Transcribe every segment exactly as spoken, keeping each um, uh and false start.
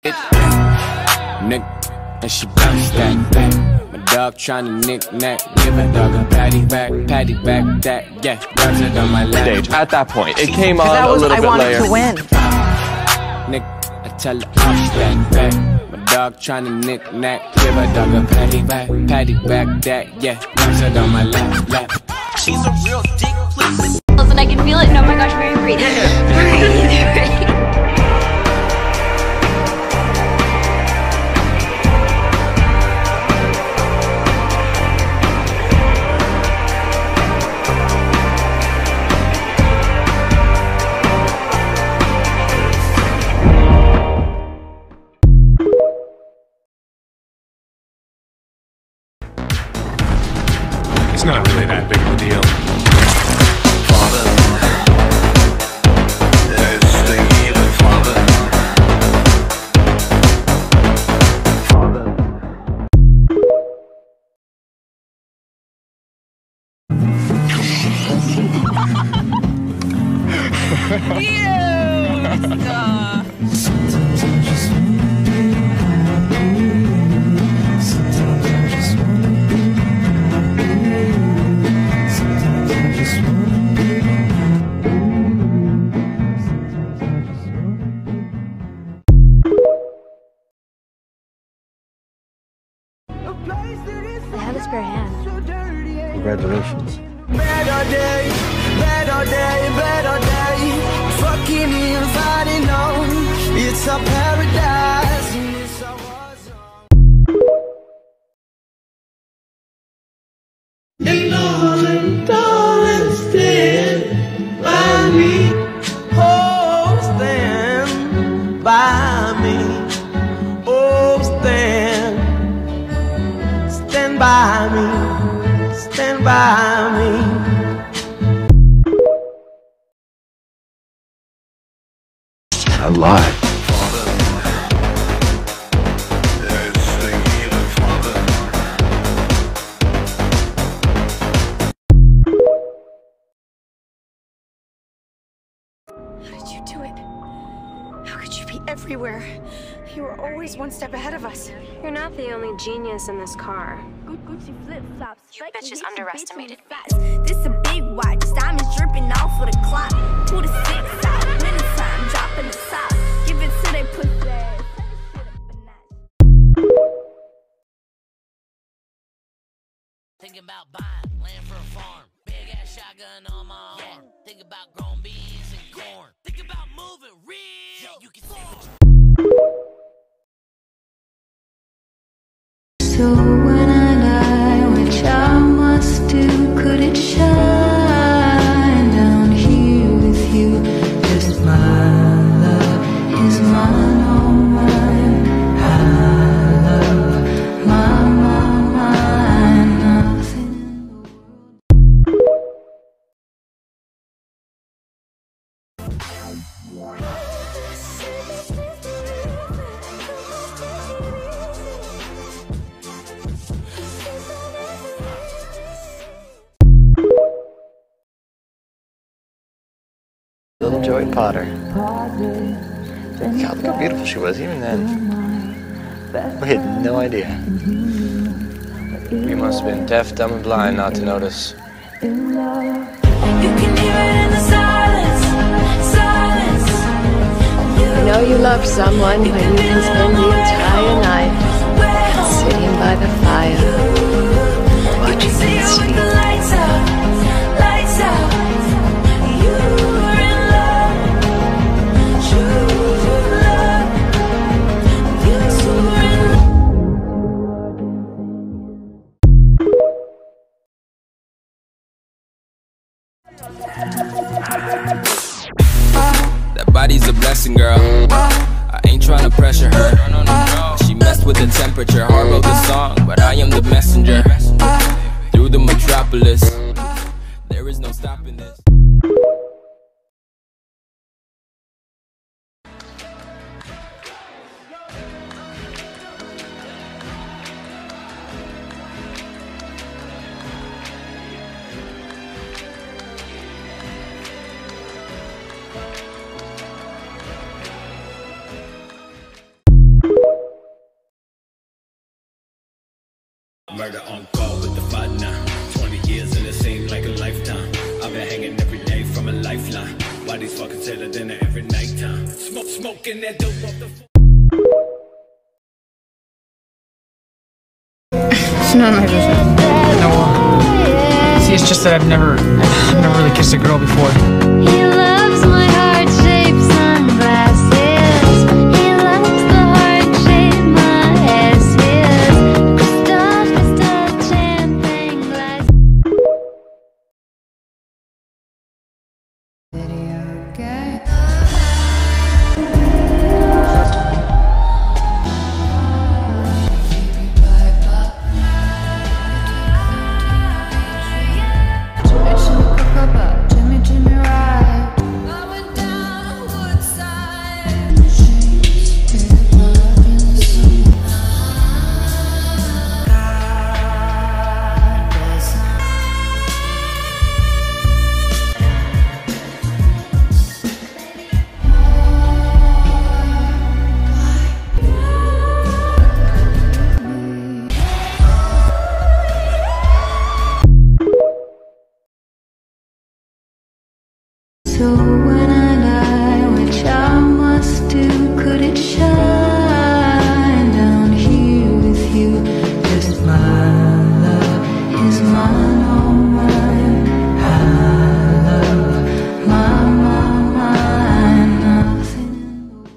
Nick, and she bounce that back. My dog tryna knick-knack, give a dog a patty back, patty back that, yeah, bounce it on my lap. Stage, at that point, it came on that was, a little I bit wanted later. to win. Nick, I tell her off that back. My dog tryna knick-knack, give a dog a patty back, patty back that, yeah, bounce it on my lap, lap. She's a real dick, please. And I can feel it, and oh my gosh, breathe, breathe, breathe. It's not really that big of a deal. I have a spare hand. Congratulations. Better day, better day, better day. Fucking inviting on. It's a paradise and it's a war zone. And darling, darling, stand by me. Oh, stand by me. Oh, stand. Stand by me, stand by me. I lied. How did you do it? How could you be everywhere? You were always one step ahead of us. You're not the only genius in this car. Gucci flip-flops. You bitches underestimated me. This a big watch. Diamonds dripping off of the clock. Pull the six out. Winter time. Dropping the top. Give it till they put that. Thinking about buying land for a farm. Big ass shotgun on my arm. Yeah. Think about growing beans and corn. Think about moving real. Yeah, you can see what you So when I die, which I must do, could it shine down here with you? Just my love is mine, all mine. I love my, my, mine. Nothing in the world. Little Joey Potter. God, look how beautiful she was, even then. We had no idea. We must have been deaf, dumb, and blind not to notice. You can hear it in the silence, silence. You know you love someone when you can spend the entire night sitting by the fire, watching them sleep. The lights out, lights out. You were in love, true love. You were in That body's a blessing, girl. I ain't tryna pressure her. She messed with the temperature. Hard wrote the song, but I am the messenger. Through the metropolis, there is no stopping this. Murder on call with the fight now. twenty years and it seemed like a lifetime. I've been hanging every day from a lifeline. Why these fuckers tell her dinner every nighttime? Smoke, smoking that dope off the. It's none of my business. No. See, it's just that I've never, I've never really kissed a girl before. He loves my heart-shaped sunglasses. He loves the heart-shaped my ass is. Crystal, crystal, champagne glass. Video game. Jimmy, Jimmy, right. I went down Woodside. So when I die, which I must do, could it shine down here with you? Just my love is mine, all mine. I love my, my, mine. Nothing in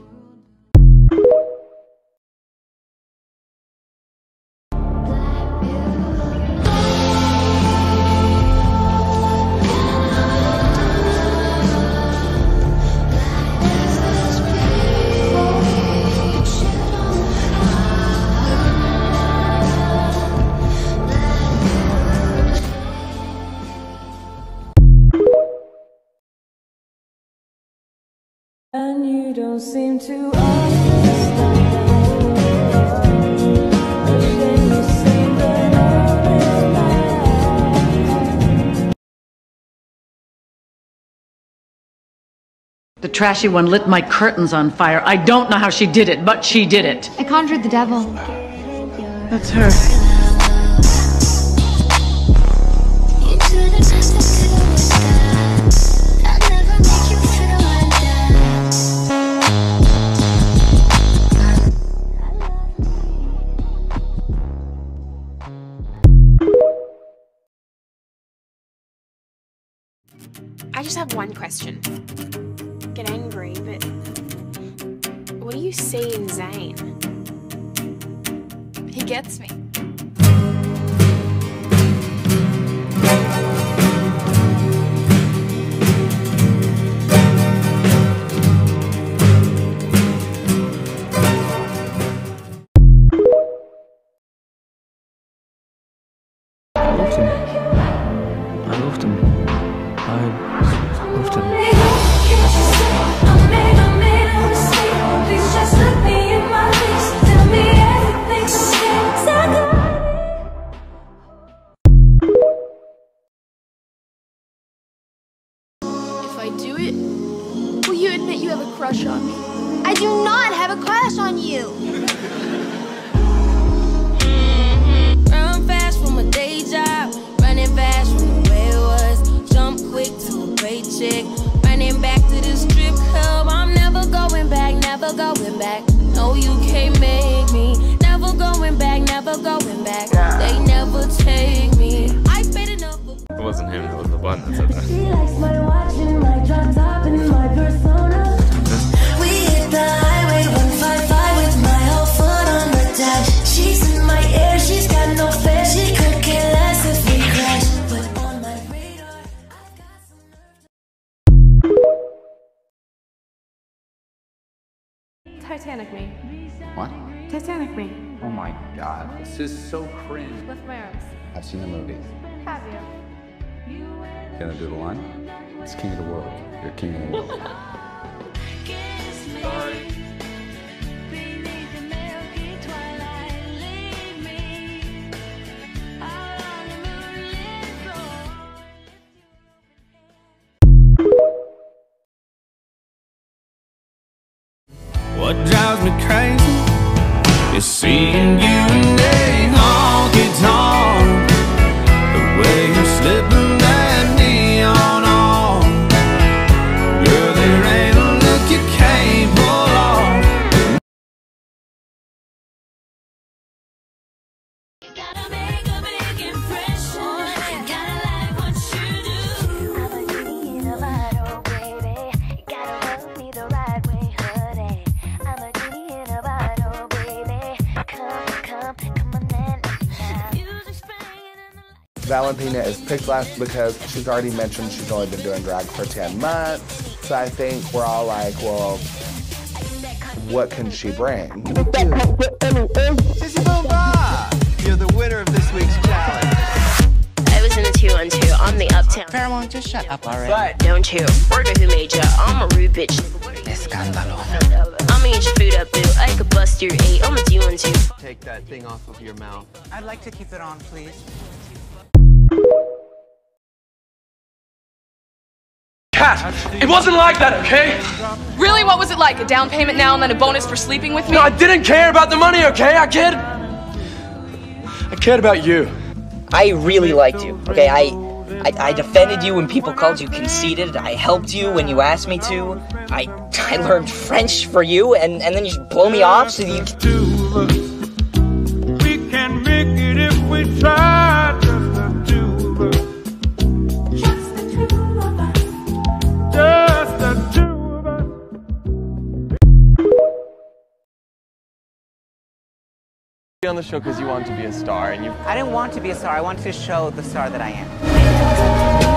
and you don't seem to understand. A shame you say that all is bad. The trashy one lit my curtains on fire. I don't know how she did it, but she did it. I conjured the devil. That's her. I just have one question. Get angry, but what do you see in Zane? He gets me. I loved him. I loved him. I loved him. If I do it, will you admit you have a crush on me? I do not have a crush on you. Run fast from a day job, running fast from the way it was. Jump quick to a paycheck, running back to the strip club. I'm never going back, never going back. No, you can't make me. Never going back, never going back. They never take me. I paid enough. It wasn't him, it was the button that said that. She likes my watch and my drop top and my persona. We hit the highway one five five with my whole foot on the dash. She's in my air, she's got no fare. She could care less if we crash. But on my radar, I've got some nerve. Titanic me. What? Titanic me. Oh my god, this is so cringe. Lift my arms. I've seen the movie. Have you? Gonna do the line? It's king of the world. You're king of the world. What drives me crazy is seeing you and they honky tonk. Valentina is picked last because she's already mentioned she's only been doing drag for ten months. So I think we're all like, well, what can she bring? Sissy Boom Ba! You're the winner of this week's challenge. I was in the two on two. I'm the uptown. Pheromone, just shut up already. But don't you? Worker who made ya. I'm a rude bitch. Escándalo. I'ma eat your food up, boo. I could bust your eight. I'm a do one two. Take that thing off of your mouth. I'd like to keep it on, please. Cat, it wasn't like that, okay? Really, what was it like? A down payment now and then a bonus for sleeping with me? No, I didn't care about the money, okay? I cared... I cared about you. I really liked you, okay? I, I, I defended you when people called you conceited. I helped you when you asked me to. I, I learned French for you, and, and then you just blow me off so you... We can make it if we try, just the two of us. Just the two of us. Just the two of us. On the show because you wanted to be a star, and you... I didn't want to be a star. I wanted to show the star that I am.